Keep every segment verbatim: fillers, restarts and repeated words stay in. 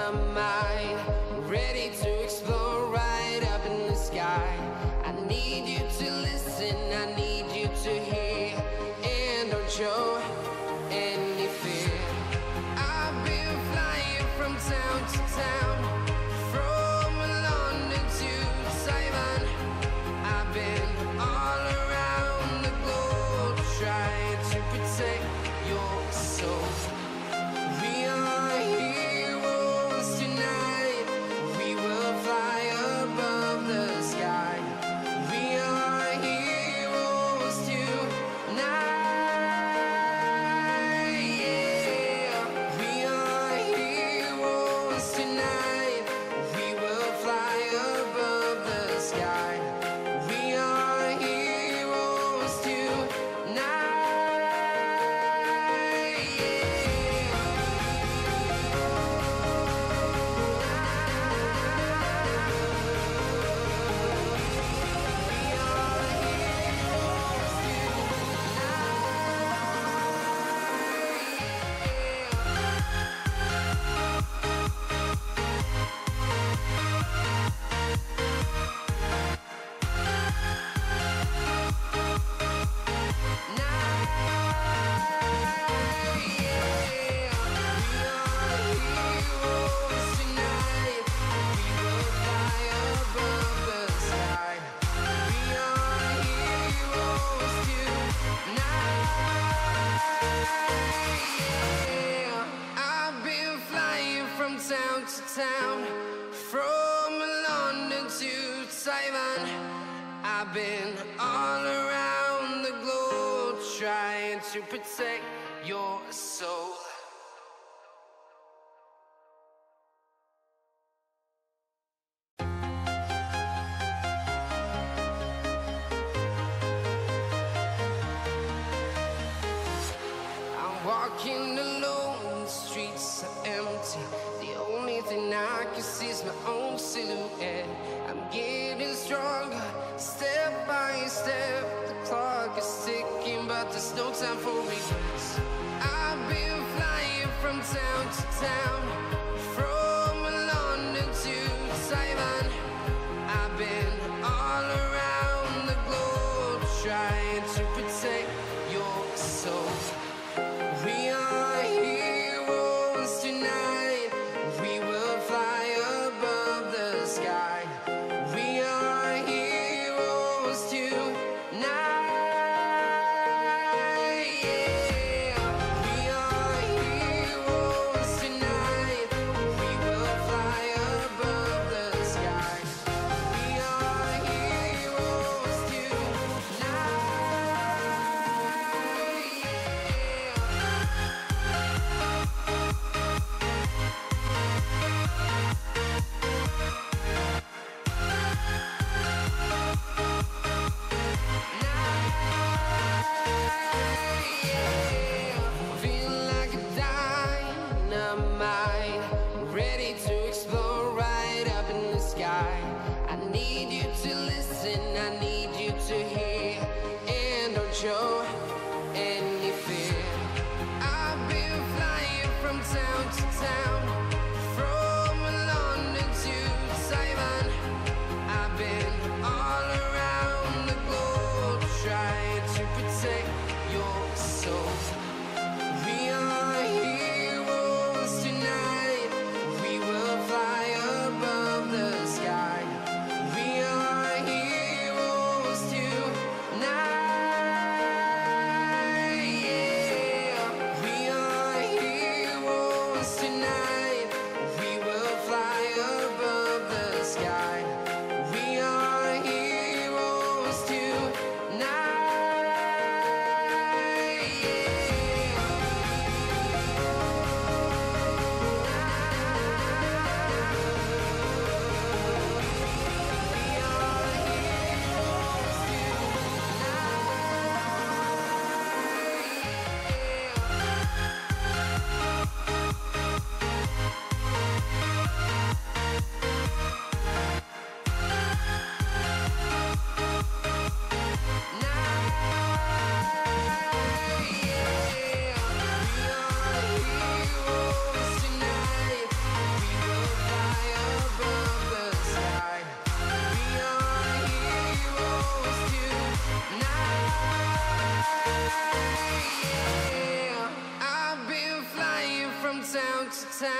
my mind, ready to explore right up in the sky. I need you to listen, I need you to hear, and don't show any fear. I've been flying from town to town, from London to Taiwan. I've been all around the globe, trying to protect your soul. We are heroes tonight, we will fly above the sky. We are heroes tonight, yeah. We are heroes tonight, we will fly above the sky. We are heroes tonight, yeah. Town to town, from London to Taiwan. I've been all around the globe, trying to protect your soul. I'm walking alone, the streets are empty. The only thing I can see is my own silhouette. I'm getting stronger, step by step. The clock is ticking, but there's no time for regrets. I've been flying from town to town, from London to Taiwan. I've been all around the globe, trying to protect your soul. We are heroes tonight, we will fly above the sky. We are heroes tonight, yeah. We are heroes tonight,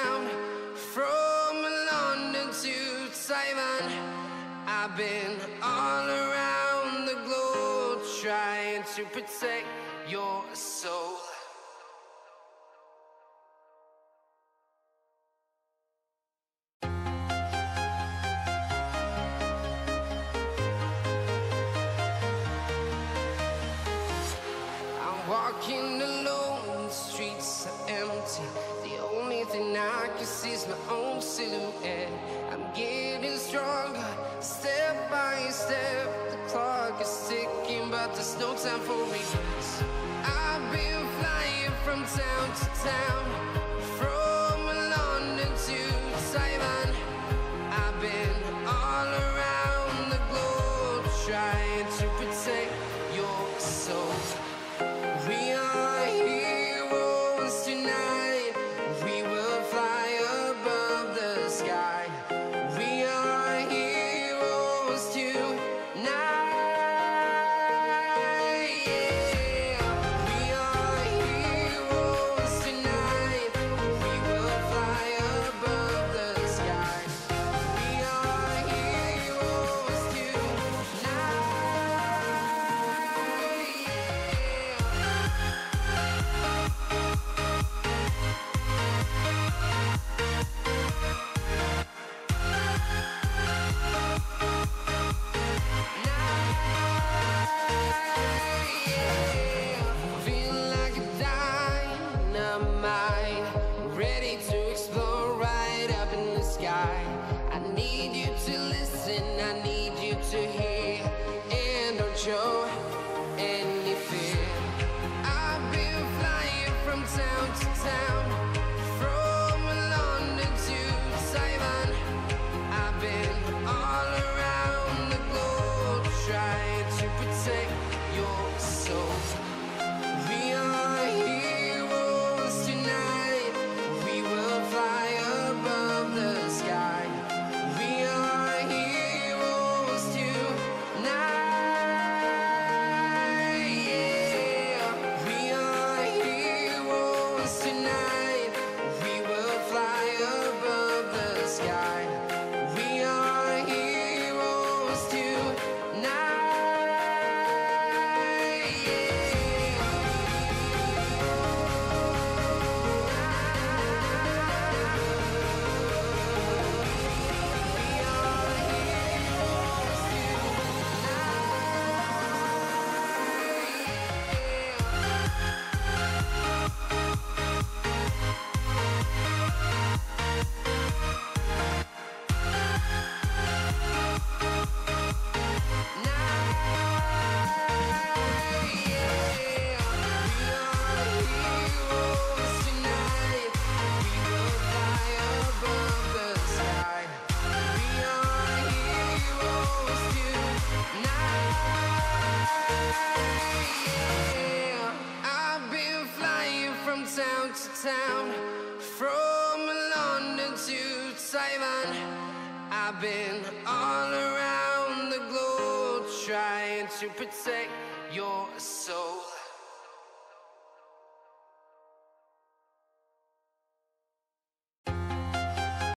town, from London to Taiwan. I've been all around the globe trying to protect your soul. Walking alone, the streets are empty. The only thing I can see is my own silhouette. I'm getting stronger, step by step. The clock is ticking, but there's no time for regrets. I've been flying from town to town, from London to Taiwan. I've been all around the globe trying to protect your soul. We are heroes tonight. We will fly above the sky. We are heroes tonight. Yeah. We are heroes tonight. We will fly above the sky. We are heroes tonight. I need you to listen, I need you to hear, and don't show any fear. I've been flying from town to town, from London to Taiwan. I've been all around the globe trying to protect your soul. We are heroes tonight. We will fly above the sky. We are heroes tonight. Yeah. We are heroes tonight. We will fly above the sky. We are heroes tonight. Town to town, from London to Taiwan. I've been all around the globe trying to protect your soul.